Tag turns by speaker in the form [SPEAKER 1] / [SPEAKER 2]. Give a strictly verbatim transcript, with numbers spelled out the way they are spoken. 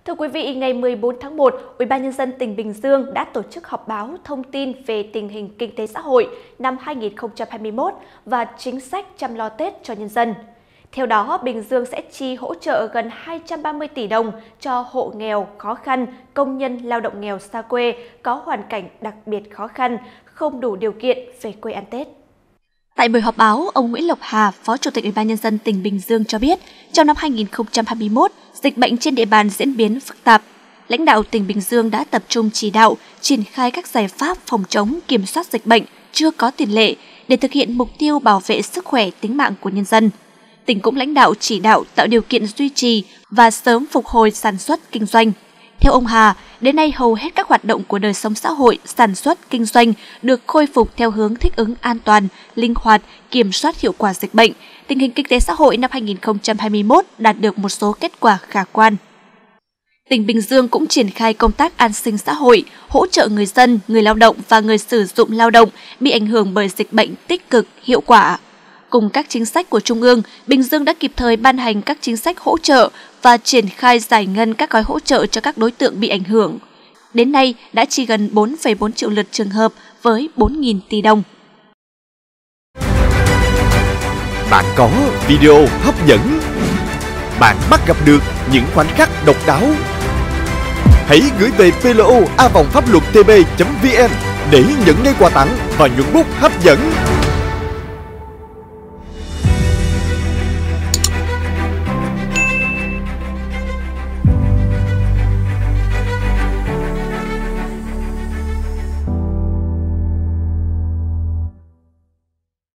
[SPEAKER 1] Thưa quý vị, ngày mười bốn tháng một, Ủy ban nhân dân tỉnh Bình Dương đã tổ chức họp báo thông tin về tình hình kinh tế xã hội năm hai nghìn không trăm hai mươi mốt và chính sách chăm lo Tết cho nhân dân. Theo đó, Bình Dương sẽ chi hỗ trợ gần hai trăm ba mươi tỷ đồng cho hộ nghèo khó khăn, công nhân lao động nghèo xa quê có hoàn cảnh đặc biệt khó khăn, không đủ điều kiện về quê ăn Tết. Tại buổi họp báo, ông Nguyễn Lộc Hà, Phó Chủ tịch Ủy ban nhân dân tỉnh Bình Dương cho biết, trong năm hai nghìn không trăm hai mươi mốt, dịch bệnh trên địa bàn diễn biến phức tạp. Lãnh đạo tỉnh Bình Dương đã tập trung chỉ đạo, triển khai các giải pháp phòng chống, kiểm soát dịch bệnh chưa có tiền lệ để thực hiện mục tiêu bảo vệ sức khỏe, tính mạng của nhân dân. Tỉnh cũng lãnh đạo chỉ đạo tạo điều kiện duy trì và sớm phục hồi sản xuất kinh doanh. Theo ông Hà, đến nay hầu hết các hoạt động của đời sống xã hội, sản xuất, kinh doanh được khôi phục theo hướng thích ứng an toàn, linh hoạt, kiểm soát hiệu quả dịch bệnh. Tình hình kinh tế xã hội năm hai nghìn không trăm hai mươi mốt đạt được một số kết quả khả quan. Tỉnh Bình Dương cũng triển khai công tác an sinh xã hội, hỗ trợ người dân, người lao động và người sử dụng lao động bị ảnh hưởng bởi dịch bệnh tích cực, hiệu quả. Cùng các chính sách của Trung ương, Bình Dương đã kịp thời ban hành các chính sách hỗ trợ và triển khai giải ngân các gói hỗ trợ cho các đối tượng bị ảnh hưởng. Đến nay đã chi gần bốn phẩy bốn triệu lượt trường hợp với bốn nghìn tỷ đồng.
[SPEAKER 2] Bạn có video hấp dẫn. Bạn bắt gặp được những khoảnh khắc độc đáo. Hãy gửi về pê lô a vòng pháp luật tb chấm vn để nhận ngay quà tặng và nhuận bút hấp dẫn.